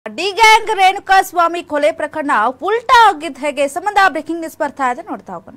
D gang Renuka ಸ್ವಾಮಿ ಕೊಲೆ ಪ್ರಕರಣ ಉಲ್ಟಾ ಆಗಿದ್ದ ಹೇಗೆ ಸಂಬಂಧ ಬ್ರೇಕಿಂಗ್ ನ್ಯೂಸ್ ಬರ್ತಾ ಇದೆ, ನೋಡ್ತಾ ಹೋಗೋಣ.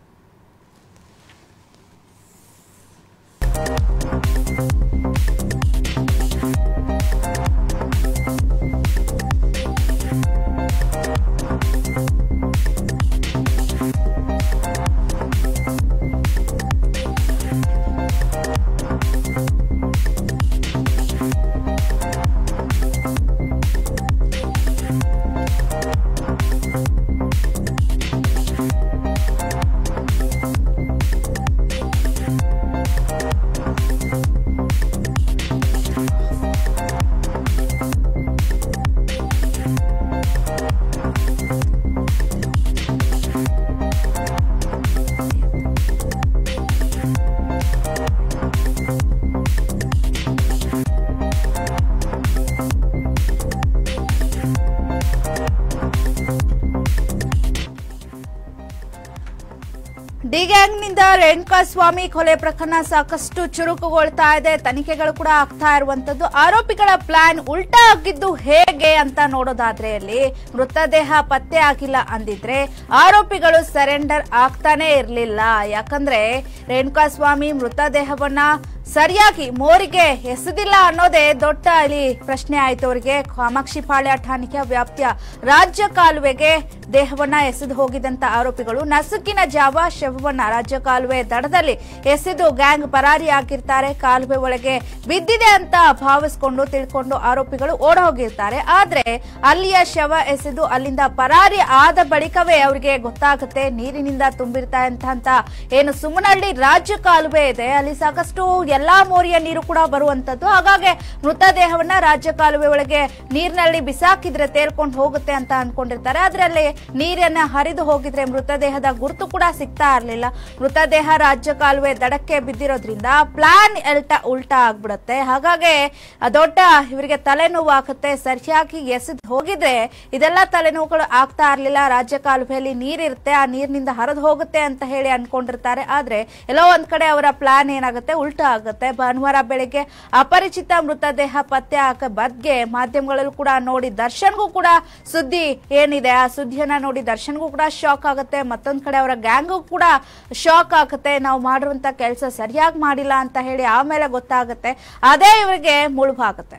ಡಿ ಗ್ಯಾಂಗ್ನಿಂದ ರೇಣುಕಾ ಸ್ವಾಮಿ ಕೊಲೆ ಪ್ರಕರಣ ಸಾಕಷ್ಟು ಚುರುಕುಗೊಳ್ತಾ ಇದೆ. ತನಿಖೆಗಳು ಕೂಡ ಆಗ್ತಾ ಇರುವಂತದ್ದು. ಆರೋಪಿಗಳ ಪ್ಲಾನ್ ಉಲ್ಟಾ ಆಗಿದ್ದು ಹೇಗೆ ಅಂತ ನೋಡೋದಾದ್ರೆ, ಅಲ್ಲಿ ಮೃತದೇಹ ಪತ್ತೆ ಆಗಿಲ್ಲ ಅಂದಿದ್ರೆ ಆರೋಪಿಗಳು ಸರೆಂಡರ್ ಆಗ್ತಾನೆ ಇರಲಿಲ್ಲ. ಯಾಕಂದ್ರೆ ರೇಣುಕಾ ಸ್ವಾಮಿ ಮೃತದೇಹವನ್ನ ಸರಿಯಾಗಿ ಮೋರಿಗೆ ಎಸೆದಿಲ್ಲ ಅನ್ನೋದೇ ದೊಡ್ಡ ಇಲ್ಲಿ ಪ್ರಶ್ನೆ ಆಯ್ತು ಅವರಿಗೆ. ಕಾಮಾಕ್ಷಿಪಾಳ್ಯ ಠಾಣೆಯ ವ್ಯಾಪ್ತಿಯ ರಾಜ್ಯ ಕಾಲುವೆಗೆ ದೇಹವನ್ನ ಎಸೆದು ಹೋಗಿದಂತ ಆರೋಪಿಗಳು ನಸುಕಿನ ಜಾವ ಶವವನ್ನ ರಾಜ್ಯ ಕಾಲುವೆ ದಡದಲ್ಲಿ ಎಸೆದು ಗ್ಯಾಂಗ್ ಪರಾರಿಯಾಗಿರ್ತಾರೆ. ಕಾಲುವೆ ಒಳಗೆ ಬಿದ್ದಿದೆ ಅಂತ ಭಾವಿಸಿಕೊಂಡು ತಿಳ್ಕೊಂಡು ಆರೋಪಿಗಳು ಓಡ ಹೋಗಿರ್ತಾರೆ. ಆದ್ರೆ ಅಲ್ಲಿಯ ಶವ ಎಸೆದು ಅಲ್ಲಿಂದ ಪರಾರಿ ಆದ ಬಳಿಕವೇ ಅವರಿಗೆ ಗೊತ್ತಾಗುತ್ತೆ ನೀರಿನಿಂದ ತುಂಬಿರ್ತಾ ಏನು ಸುಮನಹಳ್ಳಿ ರಾಜ್ಯ ಕಾಲುವೆ ಇದೆ, ಅಲ್ಲಿ ಸಾಕಷ್ಟು ಎಲ್ಲಾ ಮೋರಿಯ ನೀರು ಕೂಡ ಬರುವಂತದ್ದು. ಹಾಗಾಗಿ ಮೃತದೇಹವನ್ನ ರಾಜ್ಯ ಕಾಲುವೆ ಒಳಗೆ ನೀರಿನಲ್ಲಿ ಬಿಸಾಕಿದ್ರೆ ತೇಲ್ಕೊಂಡು ಹೋಗುತ್ತೆ ಅಂತ ಅನ್ಕೊಂಡಿರ್ತಾರೆ. ಆದ್ರೆ ಅಲ್ಲಿ ನೀರನ್ನ ಹರಿದು ಹೋಗಿದ್ರೆ ಮೃತದೇಹದ ಗುರುತು ಕೂಡ ಸಿಗ್ತಾ ಇರಲಿಲ್ಲ. ಮೃತದೇಹ ರಾಜ್ಯ ಕಾಲುವೆ ದಡಕ್ಕೆ ಬಿದ್ದಿರೋದ್ರಿಂದ ಪ್ಲಾನ್ ಉಲ್ಟಾ ಆಗ್ಬಿಡುತ್ತೆ. ಹಾಗಾಗಿ ದೊಡ್ಡ ಇವರಿಗೆ ತಲೆನೋವು ಆಗುತ್ತೆ. ಸರಿಯಾಗಿ ಎಸೆದು ಹೋಗಿದ್ರೆ ಇದೆಲ್ಲ ತಲೆನೋವುಗಳು ಆಗ್ತಾ ಇರಲಿಲ್ಲ. ರಾಜ್ಯ ಕಾಲುವೆಯಲ್ಲಿ ನೀರಿರುತ್ತೆ, ಆ ನೀರಿನಿಂದ ಹರಿದು ಹೋಗುತ್ತೆ ಅಂತ ಹೇಳಿ ಅನ್ಕೊಂಡಿರ್ತಾರೆ. ಆದ್ರೆ ಎಲ್ಲೋ ಒಂದ್ ಕಡೆ ಅವರ ಪ್ಲಾನ್ ಏನಾಗುತ್ತೆ, ಉಲ್ಟಾ ಆಗುತ್ತೆ. ಭಾನುವಾರ ಬೆಳಿಗ್ಗೆ ಅಪರಿಚಿತ ಮೃತದೇಹ ಪತ್ತೆ ಹಾಕ ಬಗ್ಗೆ ಮಾಧ್ಯಮಗಳಲ್ಲೂ ಕೂಡ ನೋಡಿ ದರ್ಶನ್ಗೂ ಕೂಡ ಸುದ್ದಿ ಏನಿದೆ ಆ ಸುದ್ದಿಯನ್ನ ನೋಡಿ ದರ್ಶನ್ಗೂ ಕೂಡ ಶಾಕ್ ಆಗುತ್ತೆ. ಮತ್ತೊಂದ್ ಕಡೆ ಅವರ ಗ್ಯಾಂಗೂ ಕೂಡ ಶಾಕ್ ಆಗುತ್ತೆ. ನಾವು ಮಾಡಿರುವಂತ ಕೆಲಸ ಸರಿಯಾಗಿ ಮಾಡಿಲ್ಲ ಅಂತ ಹೇಳಿ ಆಮೇಲೆ ಗೊತ್ತಾಗುತ್ತೆ. ಅದೇ ಇವರಿಗೆ ಮುಳುಬಾಗುತ್ತೆ.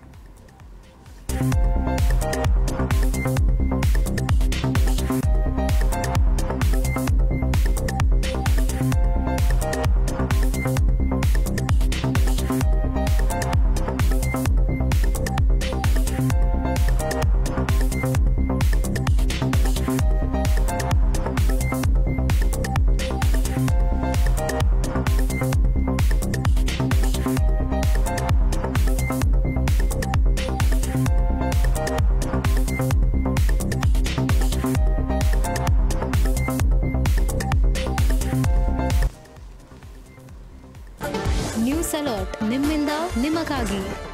ನ್ಯೂಸ್ ಅಲರ್ಟ್ ನಿಮ್ಮಿಂದ ನಿಮಗಾಗಿ.